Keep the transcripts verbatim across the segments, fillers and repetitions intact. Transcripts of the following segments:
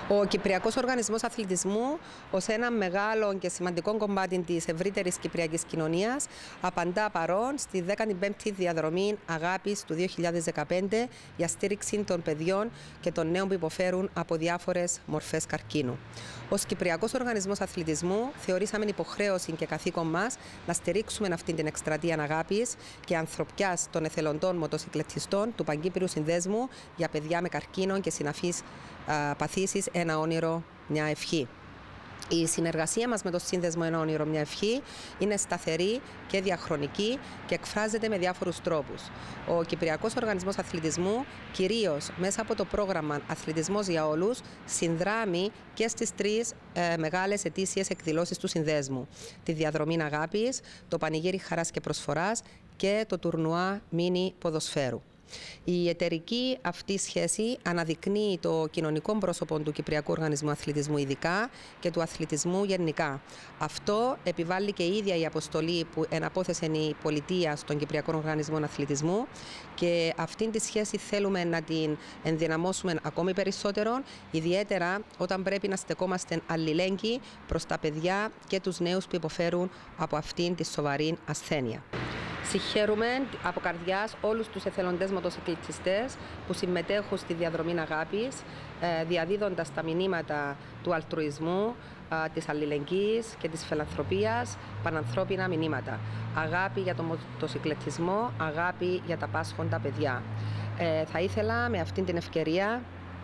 Ο Κυπριακός Οργανισμός Αθλητισμού, ως ένα μεγάλο και σημαντικό κομμάτι της ευρύτερης κυπριακής κοινωνίας, απαντά παρόν στη δέκατη πέμπτη διαδρομή Αγάπης του δύο χιλιάδες δεκαπέντε για στήριξη των παιδιών και των νέων που υποφέρουν από διάφορες μορφές καρκίνου. Ως Κυπριακός Οργανισμός Αθλητισμού, θεωρήσαμε υποχρέωση και καθήκον μας να στηρίξουμε αυτή την εκστρατεία αγάπης και ανθρωπιάς των εθελοντών μοτοσυκλετιστών του Παγκύπριου Συνδέσμου για παιδιά με καρκίνο και συναφείς παθήσεις, ένα όνειρο, μια ευχή. Η συνεργασία μας με το Σύνδεσμο Ένα Όνειρο Μια Ευχή είναι σταθερή και διαχρονική και εκφράζεται με διάφορους τρόπους. Ο Κυπριακός Οργανισμός Αθλητισμού, κυρίως μέσα από το πρόγραμμα Αθλητισμός για Όλους, συνδράμει και στις τρεις ε, μεγάλες ετήσιες εκδηλώσεις του Συνδέσμου. Τη Διαδρομή Αγάπης, το Πανηγύρι Χαράς και Προσφοράς και το Τουρνουά Μίνι Ποδοσφαίρου. Η εταιρική αυτή σχέση αναδεικνύει το κοινωνικό πρόσωπο του Κυπριακού Οργανισμού Αθλητισμού ειδικά και του αθλητισμού γενικά. Αυτό επιβάλλει και η ίδια η αποστολή που εναπόθεσε η πολιτεία στον Κυπριακό Οργανισμό Αθλητισμού και αυτήν τη σχέση θέλουμε να την ενδυναμώσουμε ακόμη περισσότερο, ιδιαίτερα όταν πρέπει να στεκόμαστε αλληλέγγυοι προς τα παιδιά και τους νέους που υποφέρουν από αυτήν τη σοβαρή ασθένεια. Συγχαίρουμε από καρδιάς όλους τους εθελοντές μοτοσυκλετιστές που συμμετέχουν στη Διαδρομή Αγάπης, διαδίδοντας τα μηνύματα του αλτρουισμού, της αλληλεγγύης και της φιλανθρωπίας, πανανθρώπινα μηνύματα. Αγάπη για τον μοτοσυκλετισμό, αγάπη για τα πάσχοντα παιδιά. Ε, θα ήθελα με αυτήν την ευκαιρία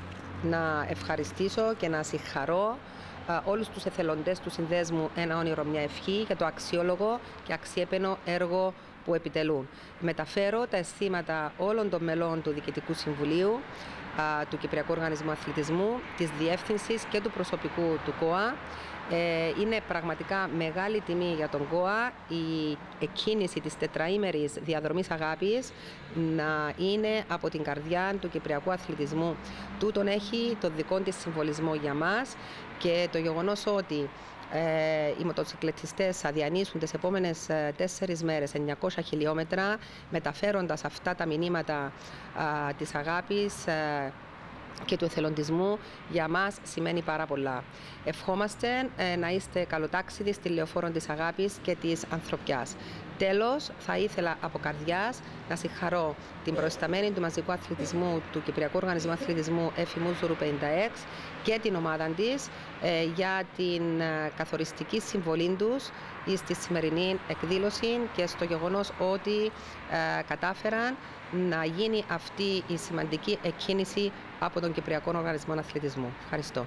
να ευχαριστήσω και να συγχαρώ όλους τους εθελοντές του Συνδέσμου Ένα Όνειρο Μια Ευχή για το αξιόλογο και αξιέπαινο έργο που επιτελούν. Μεταφέρω τα αισθήματα όλων των μελών του Διοικητικού Συμβουλίου, του Κυπριακού Οργανισμού Αθλητισμού, της Διεύθυνσης και του προσωπικού του ΚΟΑ. Είναι πραγματικά μεγάλη τιμή για τον ΚΟΑ η εκκίνηση της τετραήμερης Διαδρομής Αγάπης να είναι από την καρδιά του Κυπριακού Αθλητισμού. Τούτον έχει το δικό της συμβολισμό για μας και το γεγονός ότι Ε, οι μοτοσυκλετιστές θα διανύσουν τις επόμενες ε, τέσσερις μέρες εννιακόσια χιλιόμετρα μεταφέροντας αυτά τα μηνύματα α, της αγάπης ε, και του εθελοντισμού, για μας σημαίνει πάρα πολλά. Ευχόμαστε ε, να είστε καλοτάξιδοι στη λεωφόρο της αγάπης και της ανθρωπιάς. Τέλος, θα ήθελα από καρδιάς να συγχαρώ την προϊσταμένη του μαζικού αθλητισμού του Κυπριακού Οργανισμού Αθλητισμού Έφη Μούζουρου πενήντα έξι και την ομάδα της ε, για την ε, καθοριστική συμβολή τους στη σημερινή εκδήλωση και στο γεγονός ότι ε, κατάφεραν να γίνει αυτή η σημαντική εκκίνηση από τον Κυπριακό Οργανισμό Αθλητισμού. Ευχαριστώ.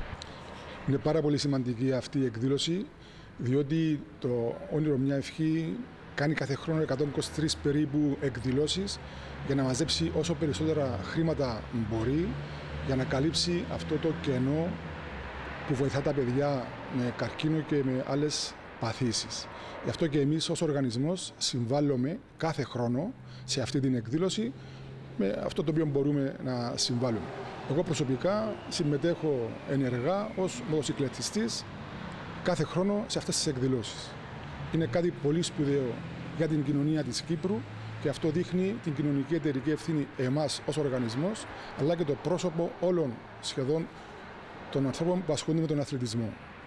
Είναι πάρα πολύ σημαντική αυτή η εκδήλωση, διότι το Όνειρο Μια Ευχή κάνει κάθε χρόνο εκατόν είκοσι τρεις περίπου εκδηλώσεις για να μαζέψει όσο περισσότερα χρήματα μπορεί για να καλύψει αυτό το κενό που βοηθά τα παιδιά με καρκίνο και με άλλες παθήσεις. Γι' αυτό και εμείς ως οργανισμός συμβάλλουμε κάθε χρόνο σε αυτή την εκδήλωση με αυτό το οποίο μπορούμε να συμβάλλουμε. Εγώ προσωπικά συμμετέχω ενεργά ως μοτοσυκλετιστής κάθε χρόνο σε αυτές τις εκδηλώσεις. Είναι κάτι πολύ σπουδαίο για την κοινωνία της Κύπρου και αυτό δείχνει την κοινωνική εταιρική ευθύνη εμάς ως οργανισμός, αλλά και το πρόσωπο όλων σχεδόν των ανθρώπων που ασχολούνται με τον αθλητισμό.